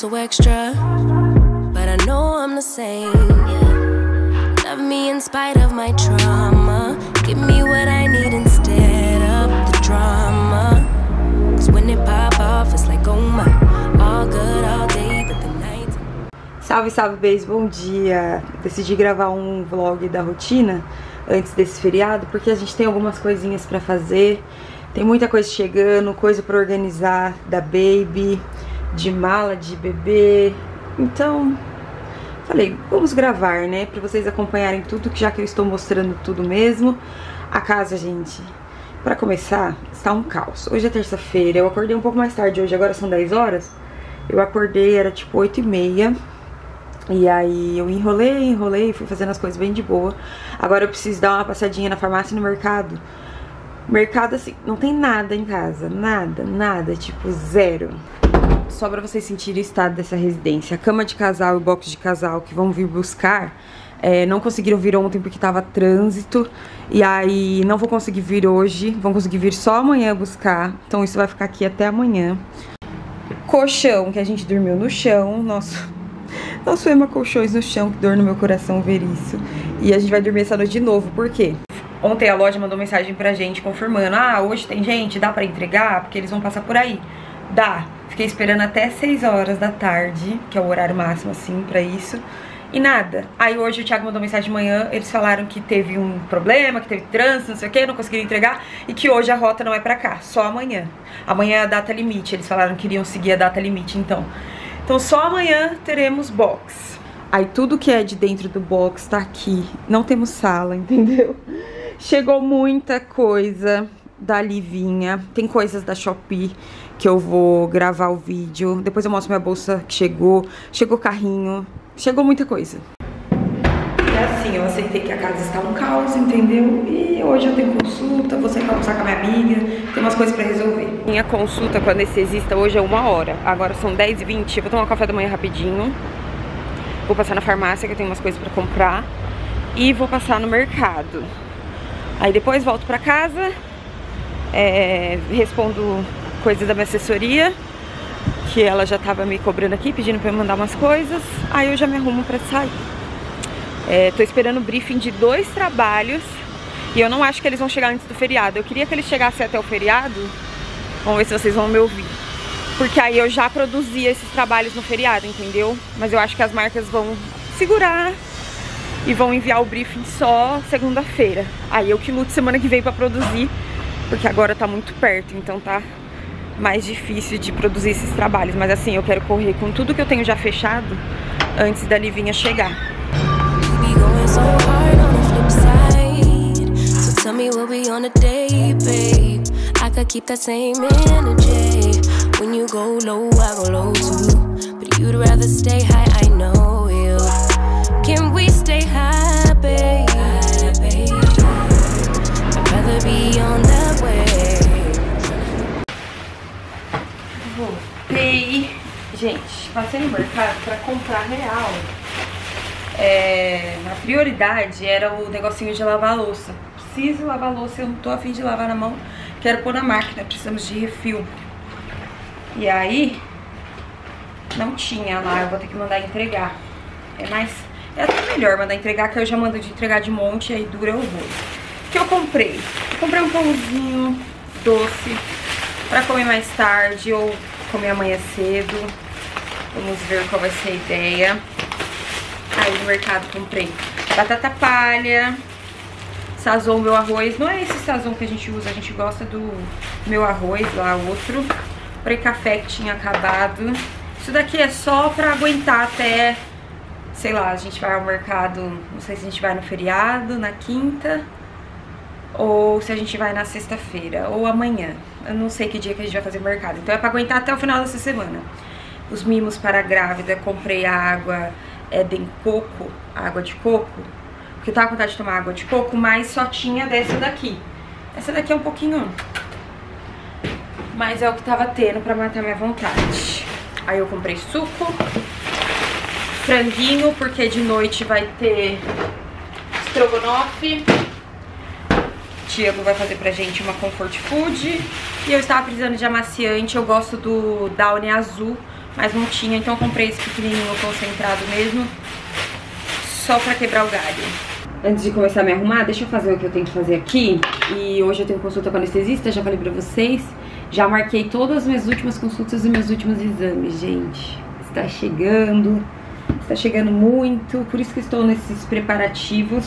so extra, but I know I'm the same. Love me in spite of my trauma. Give me what I need instead of the drama. Cause when it pop off, it's like, oh my, all good all day, but the night. Salve, salve, Beijo, bom dia. Decidi gravar um vlog da rotina antes desse feriado, porque a gente tem algumas coisinhas pra fazer. Tem muita coisa chegando, coisa pra organizar da baby, de mala de bebê. Então, falei, vamos gravar, né? Pra vocês acompanharem tudo, que já que eu estou mostrando tudo mesmo. A casa, gente, pra começar, está um caos. Hoje é terça-feira, eu acordei um pouco mais tarde hoje, agora são 10 horas. Eu acordei, era tipo 8h30. E aí eu enrolei, fui fazendo as coisas bem de boa. Agora eu preciso dar uma passadinha na farmácia e no mercado. Mercado, assim, não tem nada em casa, nada, tipo zero. Só pra vocês sentirem o estado dessa residência. A cama de casal e o box de casal que vão vir buscar, não conseguiram vir ontem porque tava trânsito. E aí não vou conseguir vir hoje, vão conseguir vir só amanhã buscar. Então isso vai ficar aqui até amanhã. Colchão, que a gente dormiu no chão, Nosso Ema colchões no chão, que dor no meu coração ver isso. E a gente vai dormir essa noite de novo, por quê? Ontem a loja mandou mensagem pra gente confirmando: ah, hoje tem gente, dá pra entregar? Porque eles vão passar por aí. Dá. Fiquei esperando até 6 horas da tarde, que é o horário máximo, assim, pra isso. E nada. Aí hoje o Thiago mandou mensagem de manhã, eles falaram que teve um problema, que teve trânsito, não sei o que, não conseguiram entregar. E que hoje a rota não é pra cá, só amanhã. Amanhã é a data limite, eles falaram que iriam seguir a data limite, então só amanhã teremos box. Aí tudo que é de dentro do box tá aqui. Não temos sala, entendeu? Chegou muita coisa da Livinha. Tem coisas da Shopee que eu vou gravar o vídeo. Depois eu mostro minha bolsa que chegou. Chegou carrinho. Chegou muita coisa. É assim, eu aceitei que a casa está um caos, entendeu? E hoje eu tenho consulta, vou sair pra almoçar com a minha amiga, tem umas coisas pra resolver. Minha consulta com a anestesista hoje é 1 hora, agora são 10h20, eu vou tomar um café da manhã rapidinho. Vou passar na farmácia, que eu tenho umas coisas pra comprar. E vou passar no mercado. Aí depois volto pra casa, respondo coisas da minha assessoria, que ela já tava me cobrando aqui, pedindo pra eu mandar umas coisas. Aí eu já me arrumo pra sair. Tô esperando o briefing de 2 trabalhos e eu não acho que eles vão chegar antes do feriado. Eu queria que eles chegassem até o feriado. Vamos ver se vocês vão me ouvir, porque aí eu já produzi esses trabalhos no feriado, entendeu? Mas eu acho que as marcas vão segurar e vão enviar o briefing só segunda-feira. Aí eu que luto semana que vem pra produzir, porque agora tá muito perto, então tá mais difícil de produzir esses trabalhos. Mas assim, eu quero correr com tudo que eu tenho já fechado antes da Livinha chegar. So hard on the flip side. So tell me what we on a day, babe. I could keep that same energy. When you go low, I go low too. But you'd rather stay high, I know you. Can we stay high, babe? I'd rather be on that way. Voltei. Gente, passei no mercado pra comprar real. A prioridade era o negocinho de lavar a louça. Preciso lavar a louça, eu não tô a fim de lavar na mão. Quero pôr na máquina, precisamos de refil. E aí, não tinha lá, eu vou ter que mandar entregar. É até melhor mandar entregar, que eu já mando de entregar de monte, aí dura horror. O que eu comprei? Eu comprei um pãozinho doce pra comer mais tarde ou comer amanhã cedo. Vamos ver qual vai ser a ideia. Aí no mercado comprei batata palha, sazon meu arroz. Não é esse sazon que a gente usa, a gente gosta do meu arroz, lá outro. Comprei café que tinha acabado. Isso daqui é só pra aguentar até, sei lá, a gente vai ao mercado, não sei se a gente vai no feriado, na quinta, ou se a gente vai na sexta-feira, ou amanhã. Eu não sei que dia que a gente vai fazer o mercado, então é pra aguentar até o final dessa semana. Os mimos para a grávida, comprei água Eden Coco, água de coco, porque eu tava com vontade de tomar água de coco, mas só tinha dessa daqui. Essa daqui é um pouquinho, mas é o que tava tendo pra matar minha vontade. Aí eu comprei suco, franguinho, porque de noite vai ter estrogonofe. Thiago vai fazer pra gente uma comfort food. E eu estava precisando de amaciante, eu gosto do Downy azul, mas não tinha, então eu comprei esse pequenininho concentrado mesmo, só pra quebrar o galho. Antes de começar a me arrumar, deixa eu fazer o que eu tenho que fazer aqui. E hoje eu tenho consulta com anestesista, já falei pra vocês. Já marquei todas as minhas últimas consultas e meus últimos exames, gente. Está chegando muito, por isso que estou nesses preparativos.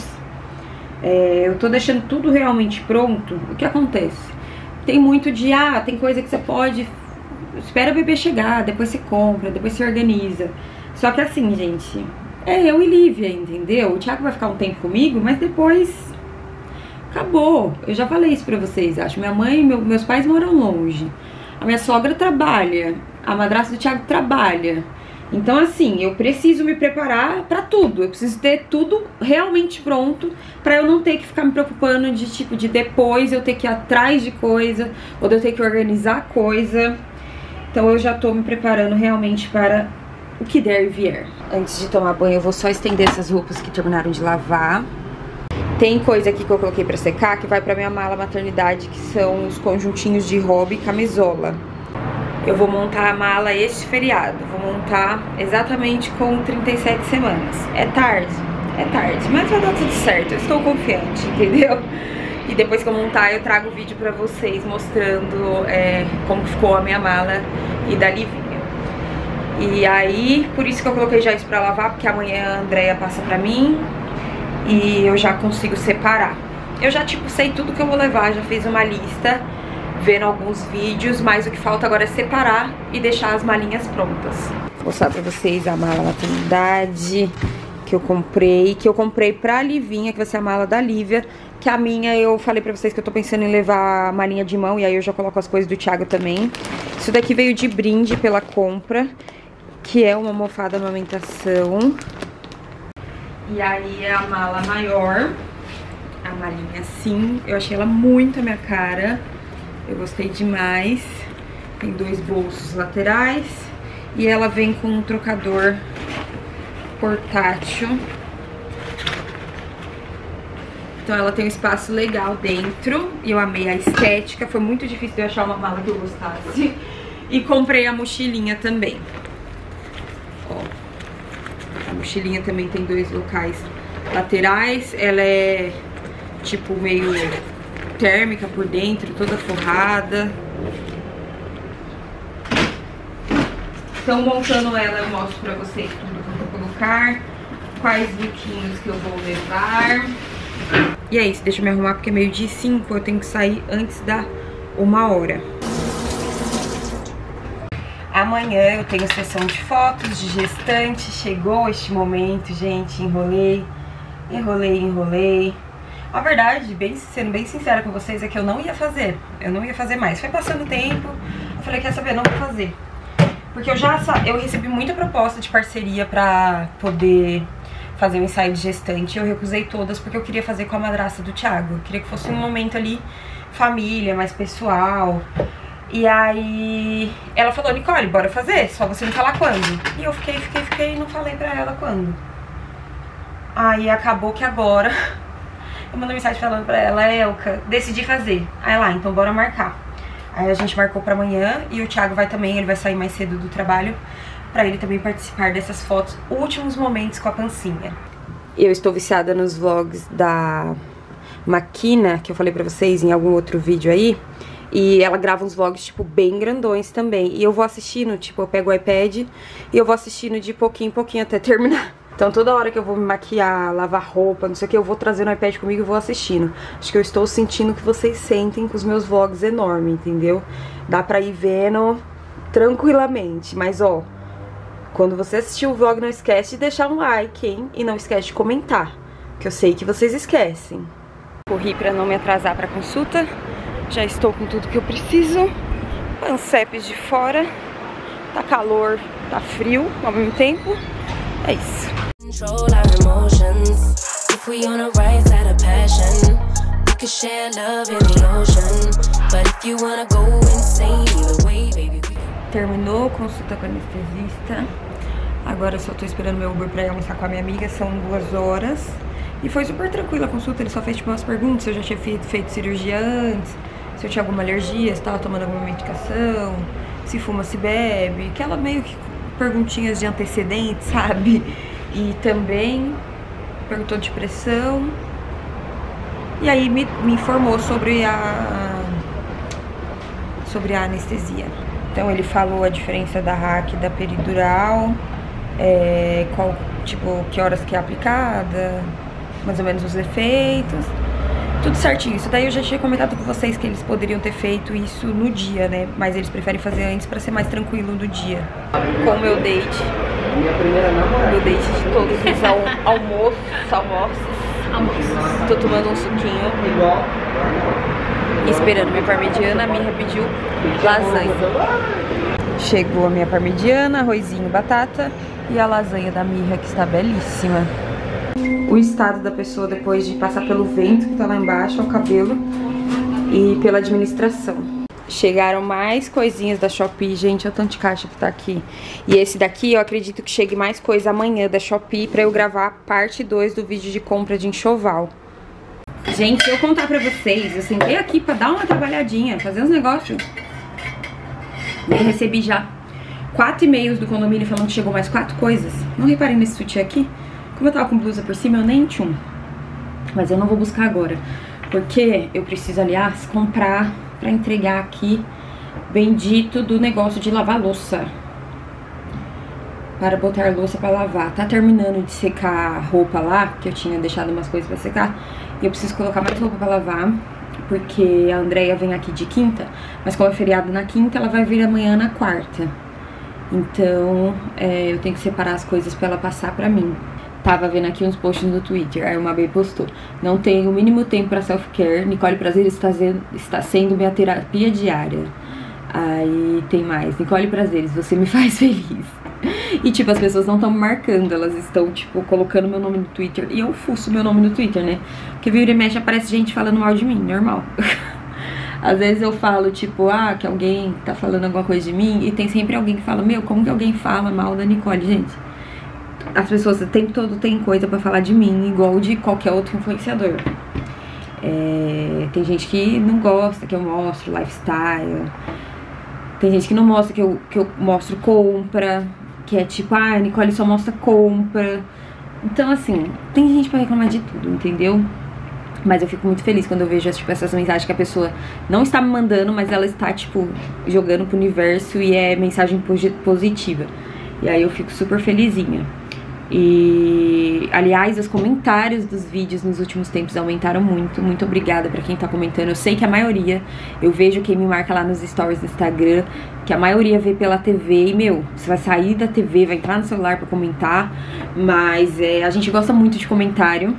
Eu tô deixando tudo realmente pronto. O que acontece? Tem muito de, tem coisa que você pode... Espera o bebê chegar, depois você compra, depois você organiza. Só que assim, gente, eu e Lívia, entendeu? O Thiago vai ficar um tempo comigo, mas depois acabou. Eu já falei isso pra vocês, acho. Minha mãe e meus pais moram longe. A minha sogra trabalha, a madrasta do Thiago trabalha. Então assim, eu preciso me preparar pra tudo. Eu preciso ter tudo realmente pronto pra eu não ter que ficar me preocupando de tipo, de depois eu ter que ir atrás de coisa, ou de eu ter que organizar coisa. Então eu já tô me preparando realmente para o que der e vier. Antes de tomar banho eu vou só estender essas roupas que terminaram de lavar. Tem coisa aqui que eu coloquei pra secar que vai pra minha mala maternidade, que são os conjuntinhos de hobby e camisola. Eu vou montar a mala este feriado, vou montar exatamente com 37 semanas. É tarde, mas vai dar tudo certo, eu estou confiante, entendeu? E depois que eu montar, eu trago o vídeo pra vocês mostrando como ficou a minha mala e da Livinha. E aí, por isso que eu coloquei já isso pra lavar, porque amanhã a Andrea passa pra mim e eu já consigo separar. Eu já, tipo, sei tudo que eu vou levar, já fiz uma lista, vendo alguns vídeos, mas o que falta agora é separar e deixar as malinhas prontas. Vou mostrar pra vocês a mala maternidade que eu comprei pra Livinha, que vai ser a mala da Lívia. Que a minha, eu falei pra vocês que eu tô pensando em levar a malinha de mão, e aí eu já coloco as coisas do Thiago também. Isso daqui veio de brinde pela compra, que é uma almofada de amamentação. E aí é a mala maior, a malinha assim, eu achei ela muito a minha cara. Eu gostei demais. Tem 2 bolsos laterais e ela vem com um trocador portátil. Então ela tem um espaço legal dentro e eu amei a estética. Foi muito difícil de eu achar uma mala que eu gostasse. E comprei a mochilinha também. Ó, a mochilinha também tem 2 locais laterais. Ela é tipo meio térmica por dentro, toda forrada. Então montando ela eu mostro pra vocês tudo que eu vou colocar, quais lookinhos que eu vou levar. E é isso, deixa eu me arrumar porque é 12h05, eu tenho que sair antes da 1h. Amanhã eu tenho sessão de fotos de gestante, chegou este momento, gente, enrolei. A verdade, sendo bem sincera com vocês, é que eu não ia fazer mais. Foi passando o tempo, eu falei, quer saber, não vou fazer. Porque eu recebi muita proposta de parceria pra poder fazer um ensaio de gestante. Eu recusei todas porque eu queria fazer com a madrasta do Thiago. Eu queria que fosse um momento ali, família, mais pessoal. E aí ela falou, Nicole, bora fazer, só você me falar quando. E eu fiquei e não falei pra ela quando. Aí acabou que agora eu mandei mensagem falando pra ela, Elka, decidi fazer. Aí lá, então bora marcar. Aí a gente marcou pra amanhã e o Thiago vai também, ele vai sair mais cedo do trabalho pra ele também participar dessas fotos, últimos momentos com a pancinha. Eu estou viciada nos vlogs da Maquina, que eu falei pra vocês em algum outro vídeo aí. E ela grava uns vlogs, tipo, bem grandões também. E eu vou assistindo, tipo, eu pego o iPad e eu vou assistindo de pouquinho em pouquinho até terminar. Então toda hora que eu vou me maquiar, lavar roupa, não sei o que, eu vou trazendo o iPad comigo e vou assistindo. Acho que eu estou sentindo o que vocês sentem com os meus vlogs enormes, entendeu? Dá pra ir vendo tranquilamente. Mas, ó, quando você assistir o vlog, não esquece de deixar um like, hein? E não esquece de comentar, que eu sei que vocês esquecem. Corri pra não me atrasar pra consulta. Já estou com tudo que eu preciso. Panceps de fora. Tá calor, tá frio ao mesmo tempo. É isso. Control our emotions. If we on the right side of passion, we could share love in the ocean. But if you wanna go insane either way, baby. Terminou a consulta com a anestesista. Agora eu só tô esperando meu Uber pra ir almoçar com a minha amiga. São 2 horas. E foi super tranquila a consulta. Ele só fez tipo umas perguntas se eu já tinha feito cirurgia antes, se eu tinha alguma alergia, se tava tomando alguma medicação, se fuma, se bebe. Aquela meio que perguntinhas de antecedentes, sabe? E também perguntou de pressão. E aí me informou sobre a anestesia. Então ele falou a diferença da RAC e da peridural, qual, tipo, que horas que é aplicada, mais ou menos os efeitos, tudo certinho. Isso daí eu já tinha comentado com vocês que eles poderiam ter feito isso no dia, né? Mas eles preferem fazer antes pra ser mais tranquilo do dia. Com o meu date. Minha primeira namorada. Meu date de todos os almoços. Tô tomando um suquinho. Igual. Esperando minha parmegiana, a Mirra pediu lasanha. Chegou a minha parmegiana, arrozinho, batata e a lasanha da Mirra, que está belíssima. O estado da pessoa depois de passar pelo vento que tá lá embaixo, ao cabelo, e pela administração. Chegaram mais coisinhas da Shopee, gente, olha o tanto de caixa que tá aqui. E esse daqui eu acredito que chegue mais coisa amanhã da Shopee pra eu gravar a parte 2 do vídeo de compra de enxoval. Gente, se eu contar pra vocês, eu sentei aqui pra dar uma trabalhadinha, fazer uns negócios. Eu recebi já 4 e-mails do condomínio falando que chegou mais 4 coisas. Não reparem nesse sutiã aqui? Como eu tava com blusa por cima, eu nem tinha. Mas eu não vou buscar agora. Porque eu preciso, aliás, comprar pra entregar aqui bendito do negócio de lavar louça. Para botar louça pra lavar. Tá terminando de secar a roupa lá, que eu tinha deixado umas coisas pra secar. E eu preciso colocar mais roupa pra lavar, porque a Andrea vem aqui de quinta. Mas como é feriado na quinta, ela vai vir amanhã na quarta. Então, eu tenho que separar as coisas pra ela passar pra mim. Tava vendo aqui uns posts no Twitter, aí uma Bey postou: não tenho o mínimo tempo pra self-care, Nicole Prazeres está sendo minha terapia diária. Aí tem mais: Nicole Prazeres, você me faz feliz. E tipo, as pessoas não estão me marcando, elas estão tipo colocando meu nome no Twitter. E eu fuço meu nome no Twitter, né? Porque vira e mexe aparece gente falando mal de mim, normal. Às vezes eu falo tipo, que alguém tá falando alguma coisa de mim, e tem sempre alguém que fala: meu, como que alguém fala mal da Nicole, gente? As pessoas o tempo todo tem coisa pra falar de mim, igual de qualquer outro influenciador. Tem gente que não gosta que eu mostro lifestyle. Tem gente que não mostra que eu mostro compra. Que é tipo, a Nicole só mostra compra. Então assim, tem gente pra reclamar de tudo, entendeu? Mas eu fico muito feliz quando eu vejo tipo, essas mensagens que a pessoa não está me mandando, mas ela está tipo jogando pro universo e é mensagem positiva. E aí eu fico super felizinha. E, aliás, os comentários dos vídeos nos últimos tempos aumentaram muito. Muito obrigada pra quem tá comentando. Eu sei que a maioria, eu vejo quem me marca lá nos stories do Instagram, que a maioria vê pela TV. E, meu, você vai sair da TV, vai entrar no celular pra comentar. Mas a gente gosta muito de comentário.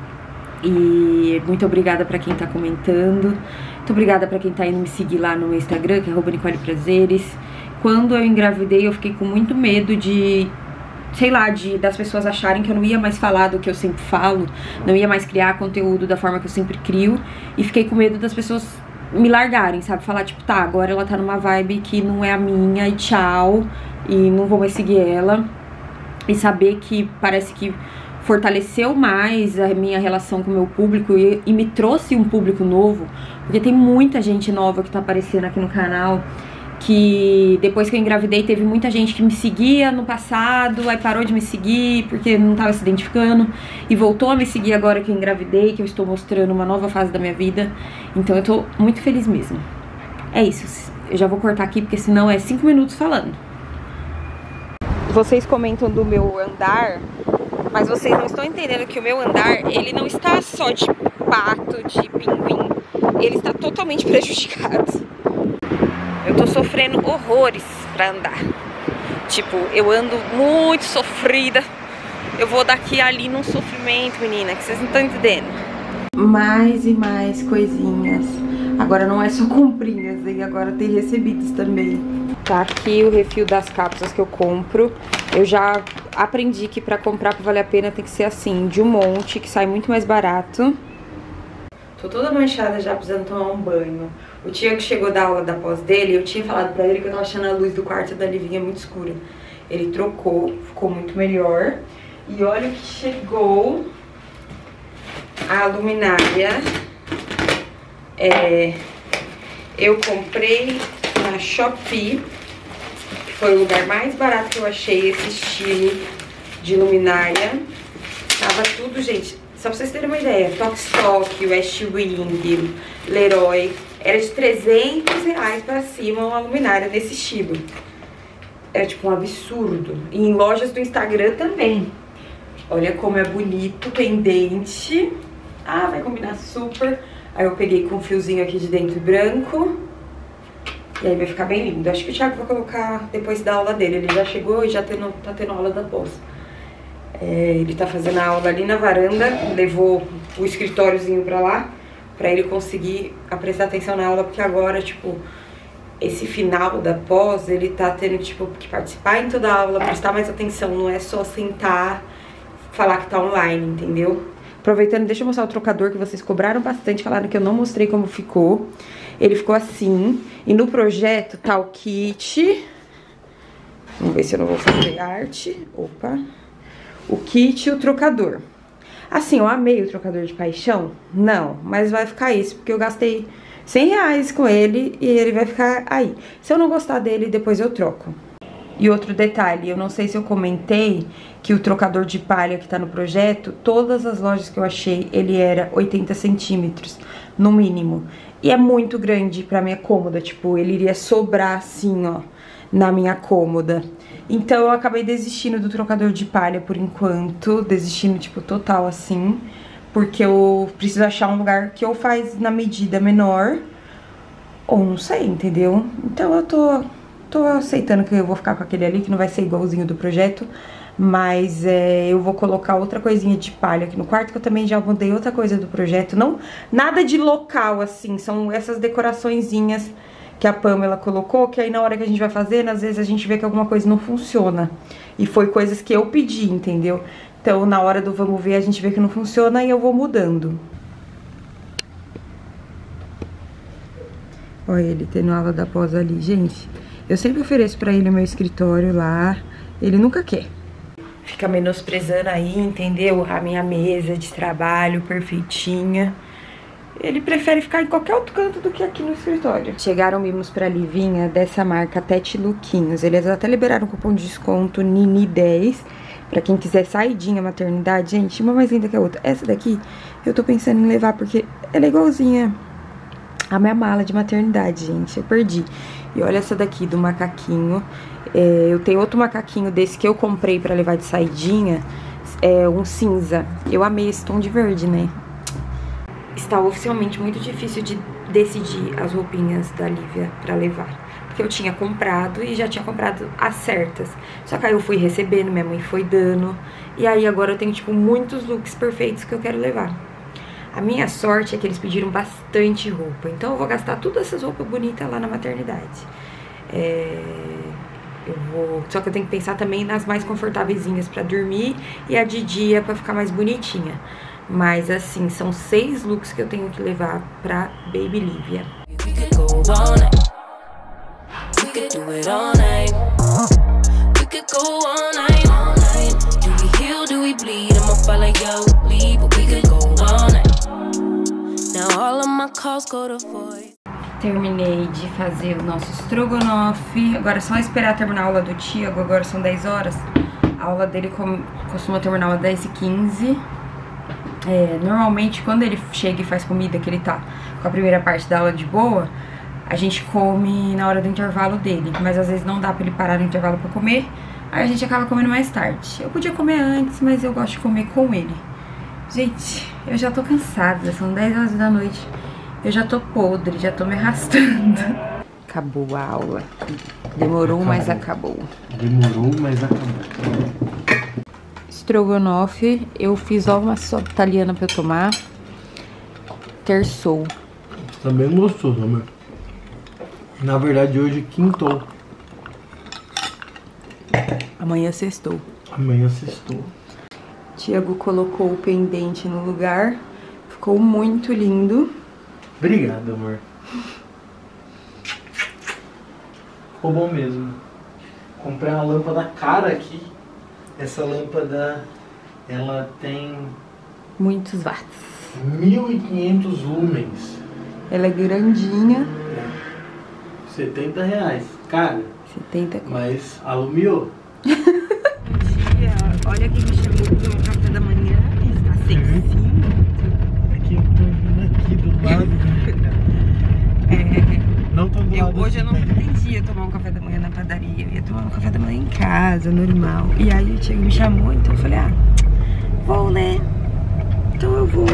E muito obrigada pra quem tá comentando. Muito obrigada pra quem tá indo me seguir lá no meu Instagram, que é @NicolePrazeres. Quando eu engravidei, eu fiquei com muito medo de... sei lá, das pessoas acharem que eu não ia mais falar do que eu sempre falo, não ia mais criar conteúdo da forma que eu sempre crio, e fiquei com medo das pessoas me largarem, sabe? Falar tipo, tá, agora ela tá numa vibe que não é a minha e tchau, e não vou mais seguir ela. E saber que parece que fortaleceu mais a minha relação com o meu público e me trouxe um público novo, porque tem muita gente nova que tá aparecendo aqui no canal, que depois que eu engravidei teve muita gente que me seguia no passado, aí parou de me seguir porque não tava se identificando e voltou a me seguir agora que eu engravidei, que eu estou mostrando uma nova fase da minha vida. Então eu tô muito feliz mesmo. É isso, eu já vou cortar aqui porque senão é 5 minutos falando. Vocês comentam do meu andar, mas vocês não estão entendendo que o meu andar, ele não está só de pato, de pinguim, ele está totalmente prejudicado. Eu tô sofrendo horrores pra andar. Tipo, eu ando muito sofrida. Eu vou daqui a ali num sofrimento, menina, que vocês não estão entendendo. Mais e mais coisinhas. Agora não é só comprinhas, e agora tem recebidos também. Tá aqui o refil das cápsulas que eu compro. Eu já aprendi que pra comprar pra valer a pena tem que ser assim, de um monte, que sai muito mais barato. Tô toda manchada já, precisando tomar um banho. O Tiago chegou da aula da pós dele, eu tinha falado pra ele que eu tava achando a luz do quarto da Livinha muito escura. Ele trocou, ficou muito melhor. E olha o que chegou. A luminária. Eu comprei na Shopee. Foi o lugar mais barato que eu achei esse estilo de luminária. Tava tudo, gente, só pra vocês terem uma ideia, Tokstok, West Wing, Leroy, era de R$300 pra cima uma luminária desse estilo. Era tipo um absurdo. E em lojas do Instagram também. Olha como é bonito, pendente. Ah, vai combinar super. Aí eu peguei com um fiozinho aqui de dentro branco. E aí vai ficar bem lindo. Acho que o Thiago vai colocar depois da aula dele. Ele já chegou e já tá tendo aula da pós. Ele tá fazendo a aula ali na varanda. Levou o escritóriozinho pra lá, pra ele conseguir prestar atenção na aula. Porque agora, tipo, esse final da pós, ele tá tendo, tipo, que participar em toda a aula, prestar mais atenção. Não é só sentar, falar que tá online, entendeu? Aproveitando, deixa eu mostrar o trocador que vocês cobraram bastante, falaram que eu não mostrei como ficou. Ele ficou assim, e no projeto tá o kit. Vamos ver se eu não vou fazer arte. Opa. O kit e o trocador. Assim, eu amei o trocador de paixão? Não, mas vai ficar isso, porque eu gastei R$100 com ele e ele vai ficar aí. Se eu não gostar dele, depois eu troco. E outro detalhe, eu não sei se eu comentei que o trocador de palha que tá no projeto, todas as lojas que eu achei, ele era 80 centímetros, no mínimo. E é muito grande pra minha cômoda, tipo, ele iria sobrar assim, ó, na minha cômoda. Então eu acabei desistindo do trocador de palha por enquanto, desistindo, tipo, total assim, porque eu preciso achar um lugar que ou faz na medida menor, ou não sei, entendeu? Então eu tô aceitando que eu vou ficar com aquele ali, que não vai ser igualzinho do projeto, mas eu vou colocar outra coisinha de palha aqui no quarto, que eu também já mudei outra coisa do projeto. Não, nada de local, assim, são essas decoraçõezinhas que a Pamela colocou, que aí na hora que a gente vai fazendo, às vezes a gente vê que alguma coisa não funciona. E foi coisas que eu pedi, entendeu? Então na hora do vamos ver, a gente vê que não funciona e eu vou mudando. Olha ele tendo aula da pós ali, gente. Eu sempre ofereço pra ele o meu escritório lá, ele nunca quer. Fica menosprezando aí, entendeu? A minha mesa de trabalho perfeitinha. Ele prefere ficar em qualquer outro canto do que aqui no escritório. Chegaram mimos pra Livinha dessa marca Tete Luquinhos. Eles até liberaram um cupom de desconto Nini10. Pra quem quiser saidinha maternidade. Gente, uma mais linda que a outra. Essa daqui eu tô pensando em levar porque ela é igualzinha a minha mala de maternidade, gente. Eu perdi. E olha essa daqui do macaquinho. Eu tenho outro macaquinho desse que eu comprei pra levar de saidinha. É um cinza. Eu amei esse tom de verde, né? Está oficialmente muito difícil de decidir as roupinhas da Lívia pra levar. Porque eu tinha comprado e já tinha comprado as certas. Só que aí eu fui recebendo, minha mãe foi dando. E aí agora eu tenho, tipo, muitos looks perfeitos que eu quero levar. A minha sorte é que eles pediram bastante roupa. Então eu vou gastar todas essas roupas bonitas lá na maternidade. Só que eu tenho que pensar também nas mais confortáveis pra dormir. E a de dia pra ficar mais bonitinha. Mas assim, são 6 looks que eu tenho que levar pra Baby Lívia. Terminei de fazer o nosso estrogonofe. Agora é só esperar terminar a aula do Thiago. Agora são 10 horas. A aula dele costuma terminar às 10h15. Normalmente quando ele chega e faz comida, que ele tá com a primeira parte da aula de boa, a gente come na hora do intervalo dele. Mas às vezes não dá pra ele parar no intervalo pra comer. Aí a gente acaba comendo mais tarde. Eu podia comer antes, mas eu gosto de comer com ele. Gente, eu já tô cansada. São 10 horas da noite. Eu já tô podre, já tô me arrastando. Acabou a aula. Demorou, mas acabou. Demorou, mas acabou. Estrogonofe, eu fiz logo uma sopa italiana pra eu tomar. Terçou. Também gostoso, amor. Na verdade, hoje quintou. Amanhã sextou. Amanhã sextou. Thiago colocou o pendente no lugar. Ficou muito lindo. Obrigado, amor. Ficou bom mesmo. Comprei uma lâmpada cara aqui. Essa lâmpada, ela tem... muitos watts. 1500 lumens. Ela é grandinha. R$70. Cara, 70 mas alumiou. Olha quem me chamou pro meu café da manhã. Está sexinho. Aqui eu tô vindo aqui do lado. Não tô do lado. Hoje eu não pretendia tomar um café da manhã na padaria. Eu ia tomar um café da manhã em casa, normal. E aí o Thiago me chamou, então eu falei, vou, né? Então eu vou.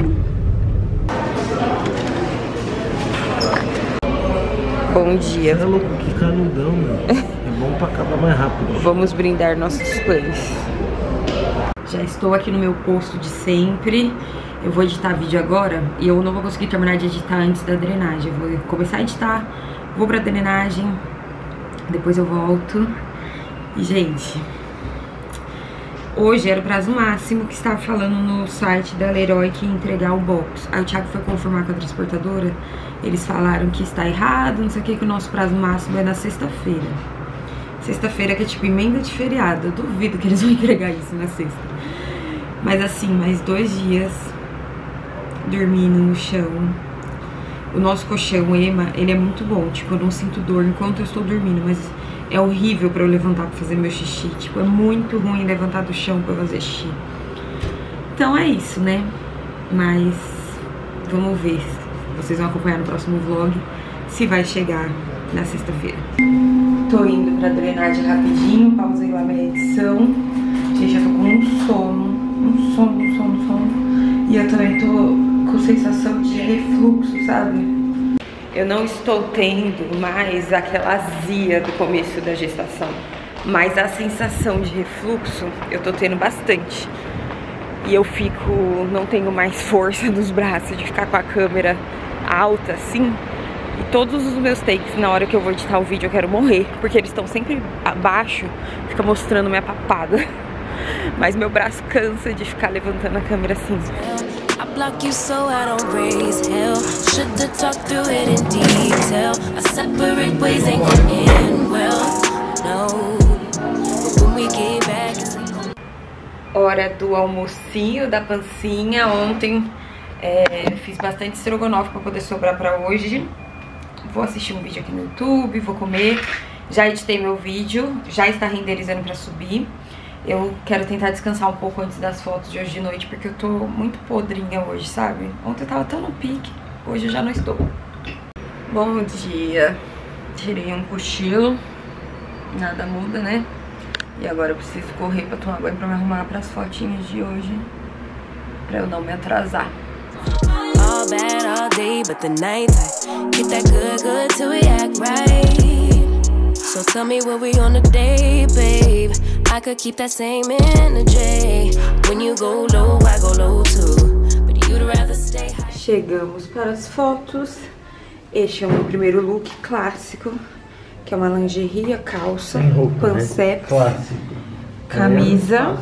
Bom dia. Você é louco, que canudão, mano. É bom pra acabar mais rápido. Vamos brindar nossos pães. Já estou aqui no meu posto de sempre. Eu vou editar vídeo agora e eu não vou conseguir terminar de editar antes da drenagem. Eu vou começar a editar, vou pra drenagem, depois eu volto. E, gente, hoje era o prazo máximo que estava falando no site da Leroy que ia entregar o box. Aí o Thiago foi confirmar com a transportadora. Eles falaram que está errado, não sei o que o nosso prazo máximo é na sexta-feira. Sexta-feira que é tipo emenda de feriado. Eu duvido que eles vão entregar isso na sexta. Mas assim, mais 2 dias dormindo no chão. O nosso colchão EMA, ele é muito bom. Tipo, eu não sinto dor enquanto eu estou dormindo. Mas é horrível pra eu levantar pra fazer meu xixi. Tipo, é muito ruim levantar do chão pra fazer xixi. Então é isso, né? Mas vamos ver. Vocês vão acompanhar no próximo vlog se vai chegar na sexta-feira. Tô indo pra drenagem rapidinho, pausei lá minha edição. Gente, eu tô com um sono. E eu também tô com sensação de refluxo, sabe? Eu não estou tendo mais aquela azia do começo da gestação, mas a sensação de refluxo eu tô tendo bastante. E eu não tenho mais força nos braços de ficar com a câmera alta assim. E todos os meus takes, na hora que eu vou editar o vídeo, eu quero morrer, porque eles estão sempre abaixo, fica mostrando minha papada. Mas meu braço cansa de ficar levantando a câmera assim. Hora do almocinho, da pancinha. Ontem fiz bastante estrogonofe pra poder sobrar pra hoje. Vou assistir um vídeo aqui no YouTube, vou comer. Já editei meu vídeo, já está renderizando pra subir. Eu quero tentar descansar um pouco antes das fotos de hoje de noite, porque eu tô muito podrinha hoje, sabe? Ontem eu tava tão no pique, hoje eu já não estou. Bom dia. Tirei um cochilo, nada muda, né? E agora eu preciso correr pra tomar banho pra me arrumar pras fotinhas de hoje, pra eu não me atrasar. All bad all day, but the night get that good till we act right. So tell me what we on a day, babe. I could keep that same energy. When you go low, I go low too. But you'd rather stay high. Chegamos para as fotos. Este é o meu primeiro look clássico, que é uma lingerie, calça, panceps, né? camisa.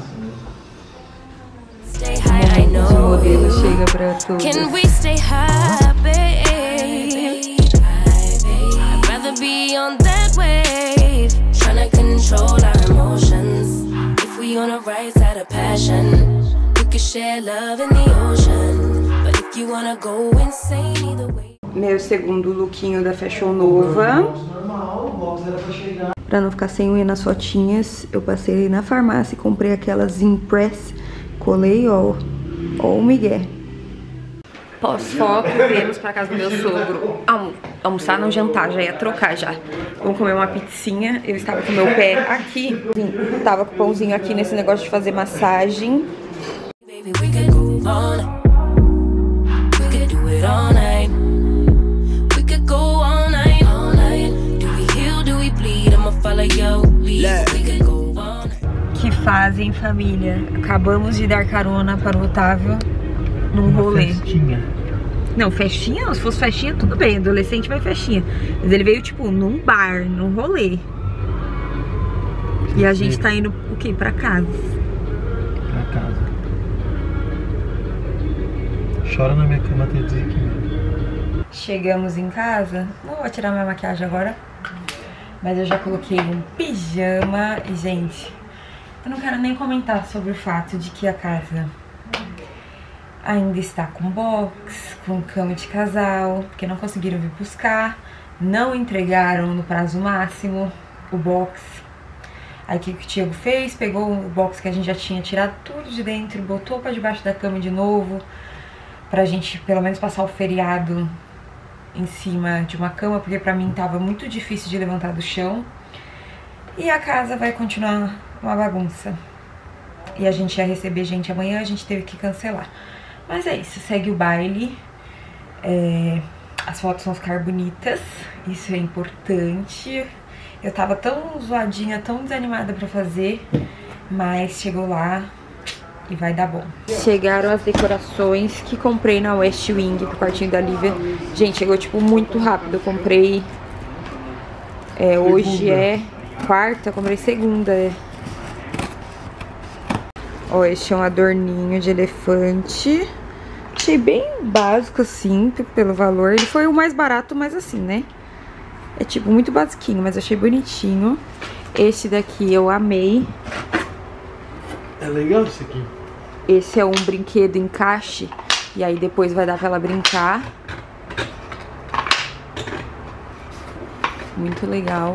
Stay high, I know. O modelo chega pra todos. Can we stay high, babe? I'd rather be on that wave, trying to control our emotions. If we on the right side of passion, we could share love in the ocean. But if you wanna go insane either way. Meu segundo lookinho da Fashion Nova. Pra não ficar sem unha nas fotinhas, eu passei ali na farmácia e comprei aquelas Impress. Colei, ó o migué. Pós-foto, viemos pra casa do meu sogro almoçar, não jantar, já ia trocar já. Vamos comer uma pizzinha. Eu estava com o meu pé aqui, tava com o pãozinho aqui nesse negócio de fazer massagem. Baby, we could go on. We could do it all night. We could go all night, all night. Do we heal, do we bleed? I'ma follow your lead. We could go all night. Que fazem, família? Acabamos de dar carona para o Otávio num rolê. Festinha. Não, festinha não. Se fosse festinha, tudo bem. Adolescente vai festinha. Mas ele veio, tipo, num bar, num rolê. E a gente tá indo, o quê? Pra casa. Pra casa. Chora na minha cama até dizer que... Chegamos em casa. Não vou tirar minha maquiagem agora, mas eu já coloquei um pijama. E, gente, eu não quero nem comentar sobre o fato de que a casa ainda está com box, com cama de casal, porque não conseguiram vir buscar. não entregaram no prazo máximo o box. Aí o que o Thiago fez? Pegou o box que a gente já tinha tirado tudo de dentro, botou pra debaixo da cama de novo, pra gente pelo menos passar o feriado em cima de uma cama, porque pra mim tava muito difícil de levantar do chão. E a casa vai continuar uma bagunça. E a gente ia receber gente amanhã, a gente teve que cancelar. Mas é isso, segue o baile. As fotos vão ficar bonitas, isso é importante. Eu tava tão zoadinha, tão desanimada pra fazer, mas chegou lá e vai dar bom. Chegaram as decorações que comprei na West Wing pro quartinho da Lívia. Gente, chegou tipo muito rápido. Eu comprei... hoje é quarta, comprei segunda. Ó, este é um adorninho de elefante. Achei bem básico assim, pelo valor. Ele foi o mais barato, mas assim, né? É tipo muito basiquinho, mas achei bonitinho. Esse daqui eu amei. É legal isso aqui. Esse é um brinquedo encaixe. E aí depois vai dar pra ela brincar. Muito legal.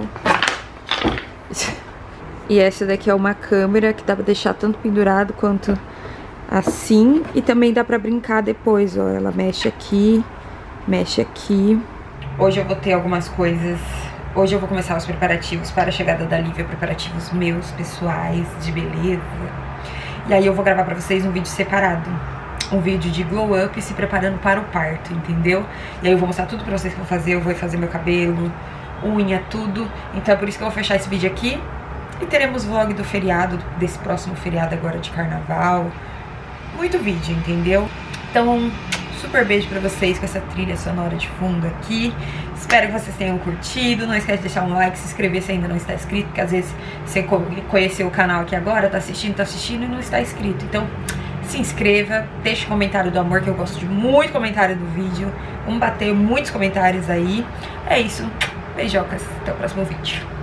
E essa daqui é uma câmera que dá pra deixar tanto pendurado quanto assim. E também dá pra brincar depois, ó. Ela mexe aqui, mexe aqui. Hoje eu vou ter algumas coisas. Hoje eu vou começar os preparativos para a chegada da Lívia, preparativos meus, pessoais, de beleza. E aí eu vou gravar pra vocês um vídeo separado. Um vídeo de glow up se preparando para o parto, entendeu? E aí eu vou mostrar tudo pra vocês que eu vou fazer. Eu vou fazer meu cabelo, unha, tudo. Então é por isso que eu vou fechar esse vídeo aqui. E teremos vlog do feriado, desse próximo feriado agora de carnaval. Muito vídeo, entendeu? Então, super beijo pra vocês com essa trilha sonora de fundo aqui. Espero que vocês tenham curtido. Não esquece de deixar um like, se inscrever se ainda não está inscrito, porque às vezes você conheceu o canal aqui agora, tá assistindo e não está inscrito. Então, se inscreva, deixe comentário do amor, que eu gosto de muito comentário do vídeo. Vamos bater muitos comentários aí. É isso. Beijocas. Até o próximo vídeo.